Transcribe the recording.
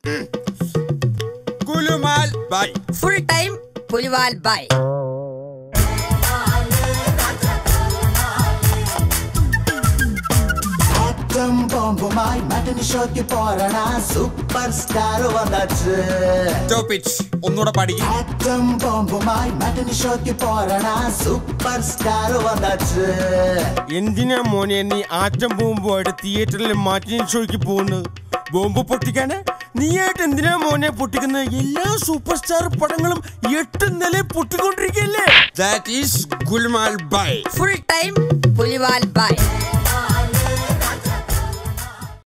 Gulumal Bhai. Full time Pulwal Bhai. Aattam Bombumayi matin show ki porana superstar vandachu. Stop it. Onnoda padi. Aattam Bombumayi matin show ki porana superstar vandachu. എന്തിനാ മോനെ നീ atom ബോംബുമായിട്ട് തിയേറ്ററിൽ മാറ്റിൻ ഷോയ്ക്ക് പോകുന്നത്? Bomb പൊട്ടിക്കാന്? നീയായിട്ട് എന്തിനാ മോനെ പൊട്ടിക്കുന്നത്? എല്ലാ super star പടങ്ങളും 8 നില പൊട്ടിക്കൊണ്ടിരിക്കല്ലേ? That is Gulumal Bhai. Full time Pulwal Bhai.